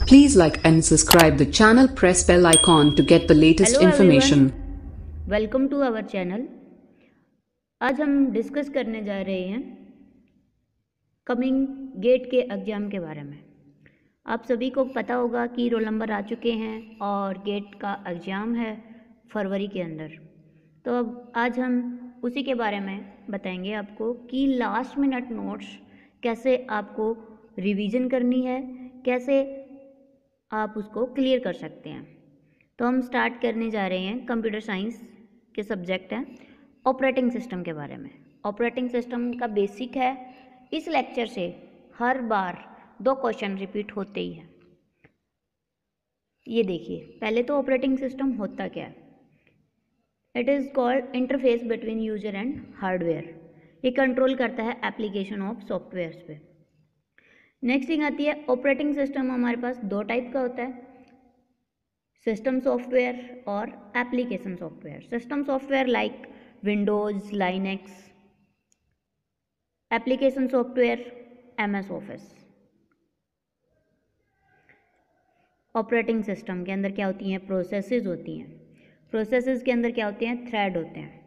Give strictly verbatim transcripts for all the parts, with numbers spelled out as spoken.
Please like and subscribe the channel. Press bell icon to get the latest Hello information. everyone, welcome to our channel. आज हम discuss करने जा रहे हैं coming gate के exam के बारे में। आप सभी को पता होगा कि रोल नंबर आ चुके हैं और गेट का एग्ज़ाम है फरवरी के अंदर। तो अब आज हम उसी के बारे में बताएंगे आपको कि लास्ट मिनट नोट्स कैसे आपको रिवीजन करनी है, कैसे आप उसको क्लियर कर सकते हैं। तो हम स्टार्ट करने जा रहे हैं कंप्यूटर साइंस के सब्जेक्ट हैं ऑपरेटिंग सिस्टम के बारे में। ऑपरेटिंग सिस्टम का बेसिक है। इस लेक्चर से हर बार दो क्वेश्चन रिपीट होते ही हैं। ये देखिए, पहले तो ऑपरेटिंग सिस्टम होता क्या है। It is called interface between user and hardware. ये कंट्रोल करता है एप्लीकेशन ऑफ सॉफ्टवेयर्स पे। नेक्स्ट थिंग आती है ऑपरेटिंग सिस्टम। हमारे पास दो टाइप का होता है, सिस्टम सॉफ्टवेयर और application software. System software like Windows, Linux. Application software M S Office. Operating system के अंदर क्या होती हैं? प्रोसेसेस होती हैं। प्रोसेसेस के अंदर क्या होते हैं? थ्रेड होते हैं।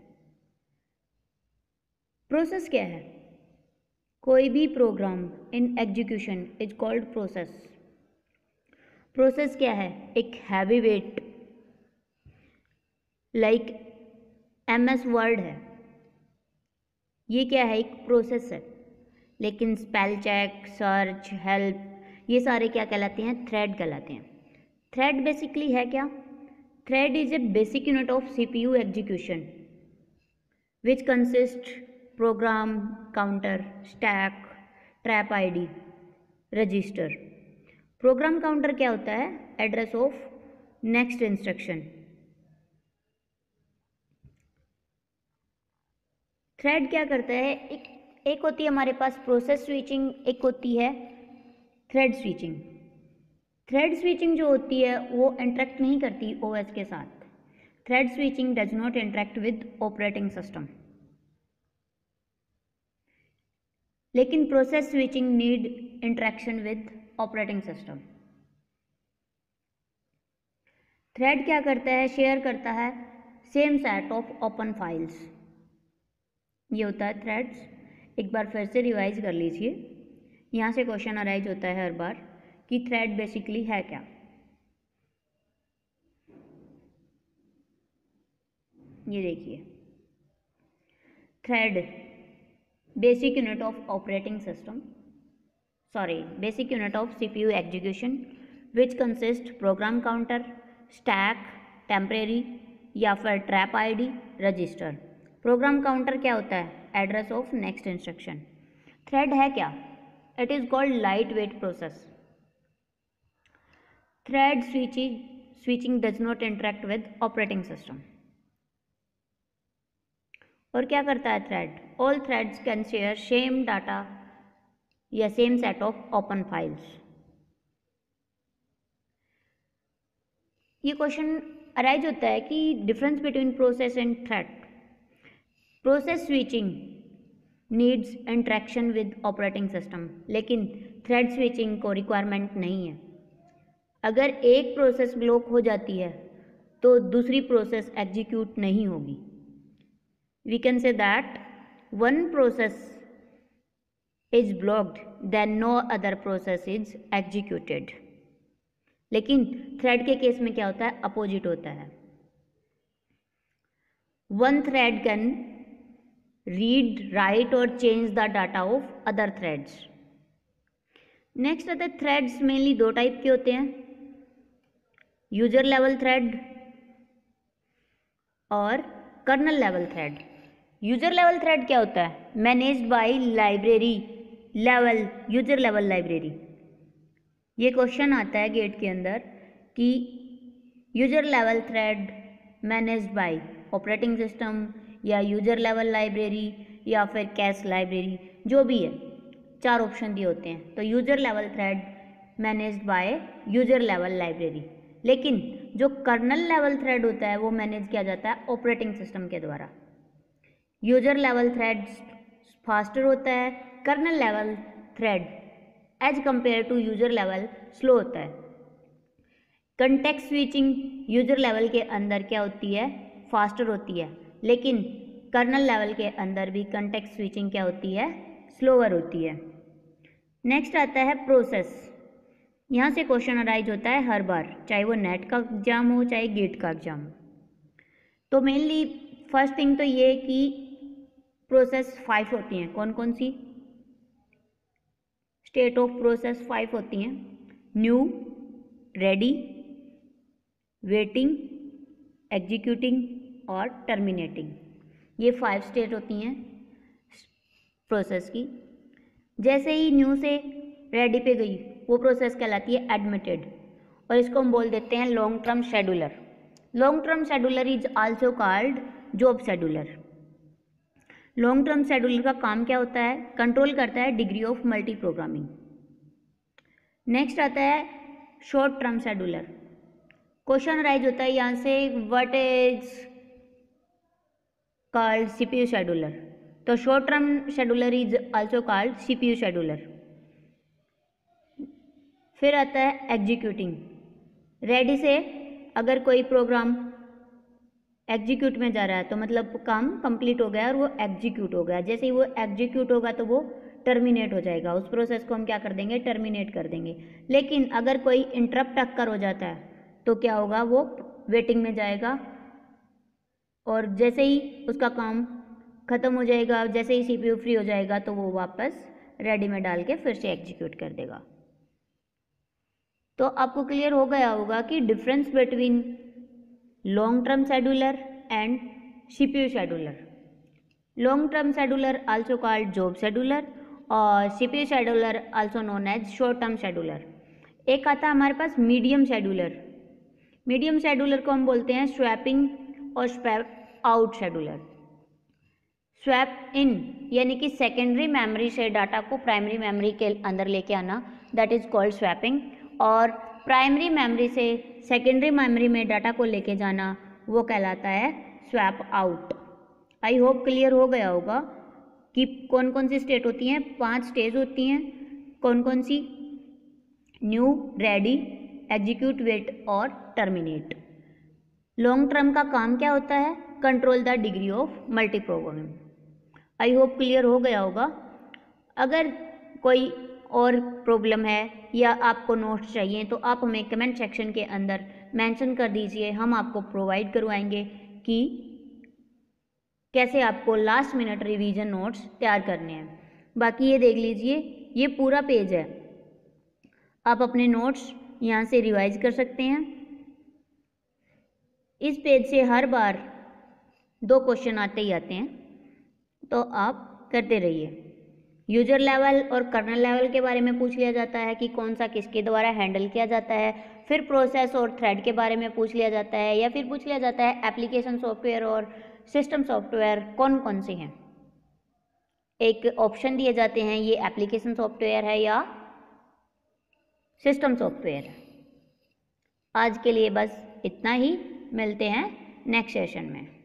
प्रोसेस क्या है? कोई भी program in execution is called process. Process क्या है? एक heavy weight like M S Word है, ये क्या है? एक प्रोसेस है। लेकिन स्पेल चेक, सर्च, हेल्प, ये सारे क्या कहलाते हैं? थ्रेड कहलाते हैं। थ्रेड बेसिकली है क्या? Thread is a basic unit of CPU execution which consist program counter, stack, trap ID, register. Program counter क्या होता है? Address of next instruction. Thread क्या करता है? एक एक होती है हमारे पास प्रोसेस स्विचिंग, एक होती है थ्रेड स्विचिंग। थ्रेड स्विचिंग जो होती है वो इंटरेक्ट नहीं करती ओएस के साथ। Thread switching does not interact with operating system. लेकिन process switching need interaction with operating system. Thread क्या करता है? शेयर करता है same set of open files. ये होता है थ्रेड्स। एक बार फिर से रिवाइज कर लीजिए। यहाँ से क्वेश्चन अराइज होता है हर बार कि थ्रेड बेसिकली है क्या। ये देखिए, thread basic unit of operating system, sorry basic unit of CPU execution which consist program counter, stack, temporary या फिर trap ID, register. Program counter क्या होता है? Address of next instruction. Thread है क्या? It is called light weight process. Thread switching switching does not interact with operating system. और क्या करता है thread? All threads can share same data या same set of open files. ये question arise होता है कि difference between process and thread. Process switching needs interaction with operating system, लेकिन थ्रेड स्विचिंग को रिक्वायरमेंट नहीं है। अगर एक प्रोसेस ब्लॉक हो जाती है तो दूसरी प्रोसेस एग्जीक्यूट नहीं होगी। We can say that one process is blocked, then no other process is executed. लेकिन थ्रेड के केस में क्या होता है? अपोजिट होता है। One thread can read, write और change the data of other threads. Next आता है थ्रेड्स मेनली दो टाइप के होते हैं, यूजर लेवल थ्रेड और kernel level thread. User level thread क्या होता है? Managed by library level, user level library. ये क्वेश्चन आता है गेट के अंदर कि user level thread managed by operating system या यूजर लेवल लाइब्रेरी या फिर कैश लाइब्रेरी, जो भी है, चार ऑप्शन दिए होते हैं। तो user level thread managed by user level library. लेकिन जो कर्नल लेवल थ्रेड होता है वो मैनेज किया जाता है ऑपरेटिंग सिस्टम के द्वारा। यूजर लेवल थ्रेड फास्टर होता है, kernel level thread as compare to user level slow होता है। कंटेक्स्ट स्विचिंग यूजर लेवल के अंदर क्या होती है, फास्टर होती है, लेकिन कर्नल लेवल के अंदर भी कंटेक्स्ट स्विचिंग क्या होती है, स्लोअर होती है। नेक्स्ट आता है प्रोसेस। यहाँ से क्वेश्चन अराइज होता है हर बार, चाहे वो नेट का एग्जाम हो चाहे गेट का एग्जाम हो। तो मेनली फर्स्ट थिंग तो ये कि प्रोसेस फाइव होती हैं। कौन कौन सी स्टेट ऑफ प्रोसेस फाइव होती हैं? न्यू, रेडी, वेटिंग, एग्जीक्यूटिंग और टर्मिनेटिंग। ये फाइव स्टेट होती हैं प्रोसेस की। जैसे ही न्यू से रेडी पे गई वो प्रोसेस कहलाती है एडमिटेड, और इसको हम बोल देते हैं long term scheduler. Long term scheduler is also called job scheduler. Long term scheduler का काम क्या होता है? कंट्रोल करता है degree of multi programming. Next आता है short term scheduler. Question rise होता है यहाँ से, what is called CPU scheduler. तो short term scheduler is also called CPU scheduler. फिर आता है एग्जीक्यूटिंग। रेडी से अगर कोई प्रोग्राम एग्जीक्यूट में जा रहा है तो मतलब काम कंप्लीट हो गया और वो एग्जीक्यूट हो गया। जैसे ही वो एग्जीक्यूट होगा तो वो टर्मिनेट हो जाएगा, उस प्रोसेस को हम क्या कर देंगे, टर्मिनेट कर देंगे। लेकिन अगर कोई इंटरप्ट अक्कर हो जाता है तो क्या होगा, वो वेटिंग में जाएगा, और जैसे ही उसका काम ख़त्म हो जाएगा, जैसे ही सीपीयू फ्री हो जाएगा तो वो वापस रेडी में डाल के फिर से एग्जीक्यूट कर देगा। तो आपको क्लियर हो गया होगा कि difference between long term scheduler and CPU scheduler. Long term scheduler also called job scheduler और CPU scheduler also known as short term scheduler. एक आता है हमारे पास मीडियम शेड्यूलर। मीडियम शेड्यूलर को हम बोलते हैं स्वैपिंग और swap out scheduler. Swap in यानी कि सेकेंडरी मेमोरी से डाटा को प्राइमरी मेमोरी के अंदर लेके आना, दैट इज कॉल्ड स्वैपिंग। और प्राइमरी मेमोरी से सेकेंडरी मेमोरी में डाटा को लेके जाना वो कहलाता है swap out. I hope clear हो गया होगा कि कौन कौन सी स्टेट होती हैं। पांच स्टेज होती हैं। कौन कौन सी? न्यू, रेडी, एग्जीक्यूट, वेट और टर्मिनेट। लॉन्ग टर्म का काम क्या होता है? Control the degree of multi programming. I hope clear हो गया होगा। अगर कोई और प्रॉब्लम है या आपको नोट्स चाहिए तो आप हमें कमेंट सेक्शन के अंदर मेंशन कर दीजिए, हम आपको प्रोवाइड करवाएंगे कि कैसे आपको लास्ट मिनट रिवीजन नोट्स तैयार करने हैं। बाकी ये देख लीजिए, ये पूरा पेज है, आप अपने नोट्स यहाँ से रिवाइज कर सकते हैं। इस पेज से हर बार दो क्वेश्चन आते ही आते हैं, तो आप करते रहिए। यूजर लेवल और कर्नल लेवल के बारे में पूछ लिया जाता है कि कौन सा किसके द्वारा हैंडल किया जाता है। फिर प्रोसेस और थ्रेड के बारे में पूछ लिया जाता है, या फिर पूछ लिया जाता है एप्लीकेशन सॉफ्टवेयर और सिस्टम सॉफ्टवेयर कौन कौन से हैं। एक ऑप्शन दिए जाते हैं, ये एप्लीकेशन सॉफ्टवेयर है या सिस्टम सॉफ्टवेयर है। आज के लिए बस इतना ही, मिलते हैं नेक्स्ट सेशन में।